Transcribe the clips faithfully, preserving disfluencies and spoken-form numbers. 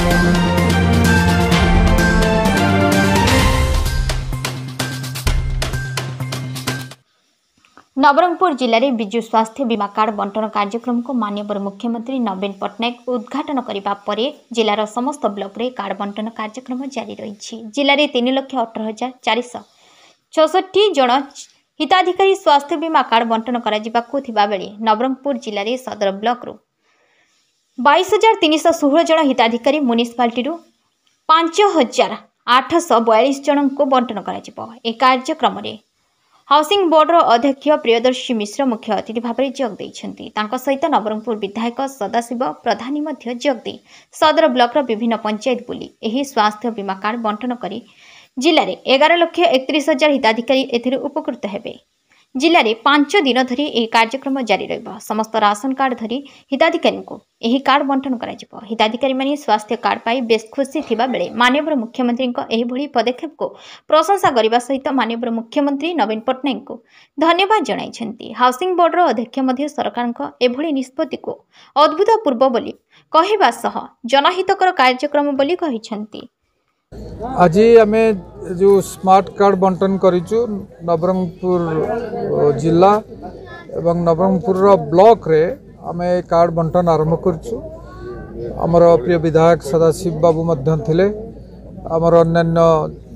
नवरंगपुर जिले में विजु स्वास्थ्य बीमा कार्ड बंटन कार्यक्रम को माननीय मुख्यमंत्री नवीन पट्टनायक उद्घाटन करने पर जिलार समस्त ब्लॉक रे कार्ड बंटन कार्यक्रम जारी रही। जिले में तीन लक्ष अठर हजार चार छठी जन हिताधिकारी स्वास्थ्य बीमा कार्ड बंटन बेले नवरंगपुर जिले में सदर ब्लॉक रु बाईस हजार तीन शह षोह जन हिताधिकारी म्युनिसिपालिटी पांच हजार आठश बयालीस जन को बंटन कर कार्यक्रम हाउसिंग बोर्डर अध्यक्ष प्रियदर्शी मिश्र मुख्य अतिथि भाव में जोग देइछन्ति। तांको सहित नवरंगपुर विधायक सदाशिव प्रधानी मध्य जोग दे सदर ब्लॉक विभिन्न पंचायत बुली एही स्वास्थ्य बीमा कार्ड बंटन करी जिले में एगार लक्ष एकतीस हजार हिताधिकारी एथिरे उपकृत हेबे। जिले में पांच दिन धरी यह कार्यक्रम जारी रहिबा। समस्त राशन कार्ड धरी हिताधिकारी को यही कार्ड बंटन कराजिबो। हिताधिकारी माने स्वास्थ्य कार्ड पाई बेस खुशी थिबा बेले माननीय मुख्यमंत्री को एही भली पदक्षेप को प्रशंसा करने सहित माननीय मुख्यमंत्री नवीन पट्टनायक को धन्यवाद जणाइछन्ति। हाउसिंग बोर्डर अध्यक्ष मध्य सरकार को एभली निष्पत्ति को अद्भुतपूर्व बोली कहबा सह जनहितकर कार्यक्रम बोली कहिछन्ति। आज आम जो स्मार्ट कार्ड बंटन करूँ नवरंगपुर जिला एवं नवरंगपुर ब्लॉक रे आम कार्ड बंटन आरंभ करुँ। आमर प्रिय विधायक सदाशिव बाबू मध्य थिले, आमर अन्यान्य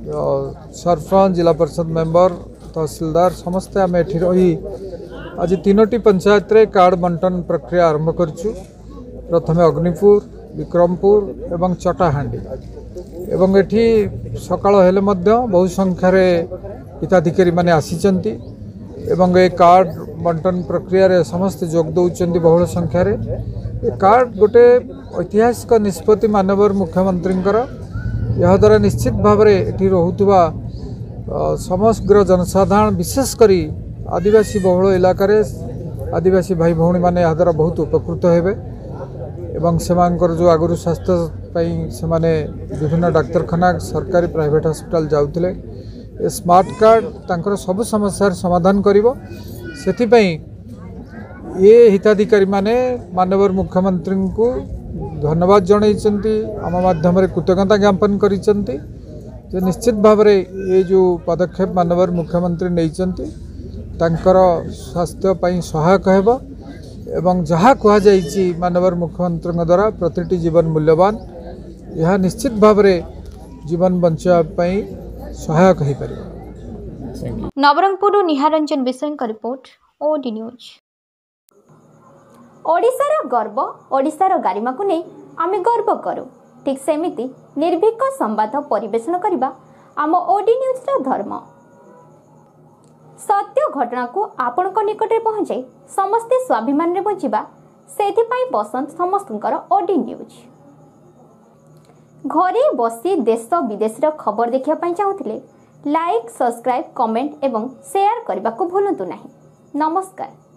सरपंच जिला परिषद मेंबर तहसीलदार समस्ते आम एठी रही आज तीनोटी पंचायत रे कार्ड बंटन प्रक्रिया आरंभ करुँ। प्रथमे अग्निपुर, विक्रमपुर एवं चटाहांडी एवं एठी सकाळ हेले मध्य बहु संख्यार हिताधिकारी माने आसीचंती एवं ए कार्ड बंटन प्रक्रिया रे समस्त जोग दौचंती बहुल संख्यार। ए कार्ड गोटे ऐतिहासिक निष्पत्ति माननीय मुख्यमंत्रींकर। यह द्वारा निश्चित भाव में एठी रहुतबा समग्र जनसाधारण विशेष करी आदिवासी बहुल इलाकार आदिवासी भाई भौणी माने यह द्वारा बहुत उपकृत हेबे एवं सेमानकर जो आगुरी स्वास्थ्य से माने विभिन्न डाक्तरखाना सरकारी प्राइवेट हॉस्पिटल जाउथिले ए स्मार्ट कार्ड तांकर सब समस्या समाधान करिवो। सेथिपई ये हिताधिकारी माने माननीय मुख्यमंत्री को धन्यवाद जणाइछन्ति। आम माध्यम रे कृतज्ञता ज्ञापन करिछन्ति जे निश्चित भाव में ये जो पदक्षेप माननीय मुख्यमंत्री नैछन्ति तांकर स्वास्थ्य पई सहायक हेबो एवं जहाँ कहुई माननीय मुख्यमंत्री द्वारा प्रतिटी जीवन मूल्यवान यह निश्चित भाव में जीवन बचाई सहायक हो पार। नवरंगपुर निहारंजन विषय का रिपोर्ट ओडी न्यूज। ओडिशार गर्व ओडिशार गारिमा को नहीं आमे गर्व करूँ। ठीक सेमिति निर्भीक संवाद परिवेशन करबा आम ओडी न्यूज रा धर्म। सत्य घटना को आपण को निकट में पहुंचाई समस्ते स्वाभिमान रे बचिबा सेथिपाई पसंद समस्तंकर ओडी न्यूज। घरे बसी देश विदेश रा खबर देखिया पाई चाहुथिले लाइक सब्सक्राइब कमेंट एवं शेयर करबा को भूलंतु नाही। नमस्कार।